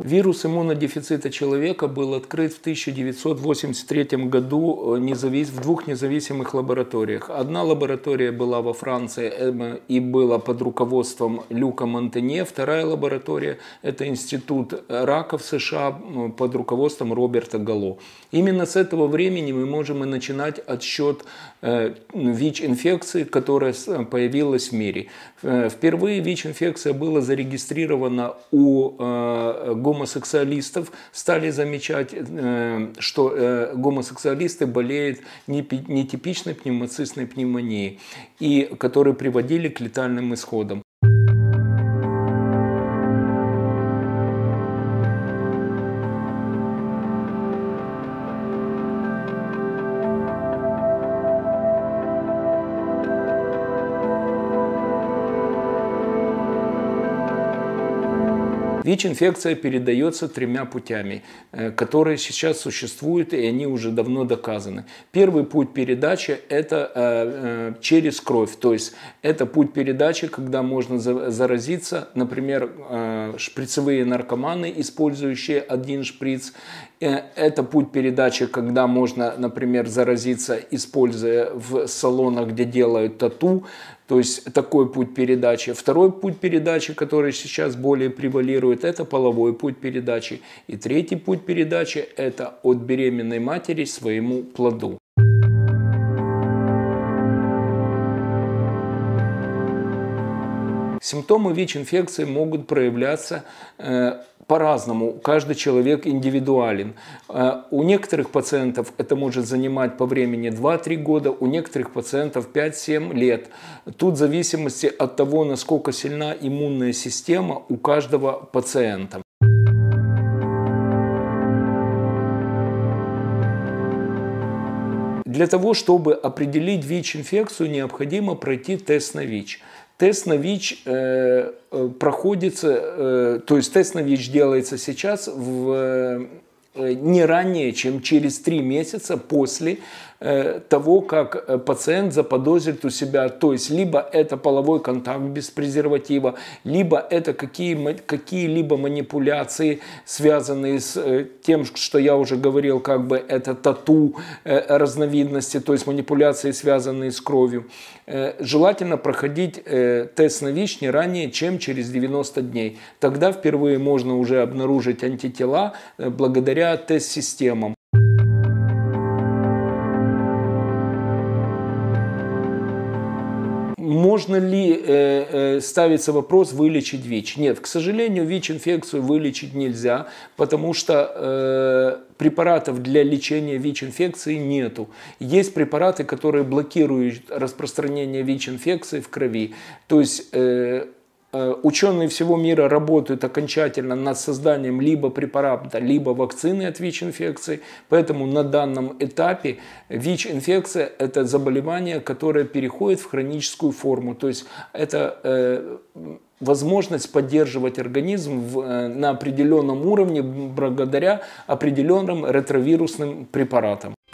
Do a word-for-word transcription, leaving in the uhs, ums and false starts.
Вирус иммунодефицита человека был открыт в тысяча девятьсот восемьдесят третьем году независ... в двух независимых лабораториях. Одна лаборатория была во Франции и была под руководством Люка Монтанье. Вторая лаборатория – это Институт рака в США под руководством Роберта Галло. Именно с этого времени мы можем и начинать отсчет ВИЧ-инфекции, которая появилась в мире. Впервые ВИЧ-инфекция была зарегистрирована у гомосексуалистов. Стали замечать, что гомосексуалисты болеют нетипичной пневмоцистной пневмонией, и которые приводили к летальным исходам. ВИЧ-инфекция передается тремя путями, которые сейчас существуют, и они уже давно доказаны. Первый путь передачи – это через кровь, то есть это путь передачи, когда можно заразиться, например, шприцевые наркоманы, использующие один шприц. Это путь передачи, когда можно, например, заразиться, используя в салонах, где делают тату. То есть такой путь передачи. Второй путь передачи, который сейчас более превалирует, это половой путь передачи. И третий путь передачи – это от беременной матери своему плоду. Симптомы ВИЧ-инфекции могут проявляться э, по-разному. Каждый человек индивидуален. Э, у некоторых пациентов это может занимать по времени два-три года, у некоторых пациентов пять-семь лет. Тут в зависимости от того, насколько сильна иммунная система у каждого пациента. Для того, чтобы определить ВИЧ-инфекцию, необходимо пройти тест на ВИЧ. Тест на ВИЧ э, проходится, э, то есть тест на ВИЧ делается сейчас в, э, не ранее, чем через три месяца после э, того, как пациент заподозрит у себя, то есть либо это половой контакт без презерватива, либо это какие, какие-либо манипуляции, связанные с э, тем, что я уже говорил, как бы это тату э, разновидности, то есть манипуляции, связанные с кровью. Э, желательно проходить э, тест на ВИЧ не ранее, чем через девяносто дней. Тогда впервые можно уже обнаружить антитела э, благодаря тест-системам. Можно ли э, э, ставится вопрос вылечить ВИЧ? Нет, к сожалению, ВИЧ-инфекцию вылечить нельзя, потому что э, препаратов для лечения ВИЧ-инфекции нету. Есть препараты, которые блокируют распространение ВИЧ-инфекции в крови. То есть э, ученые всего мира работают окончательно над созданием либо препарата, либо вакцины от ВИЧ-инфекции. Поэтому на данном этапе ВИЧ-инфекция – это заболевание, которое переходит в хроническую форму. То есть это э, возможность поддерживать организм в, э, на определенном уровне благодаря определенным ретровирусным препаратам.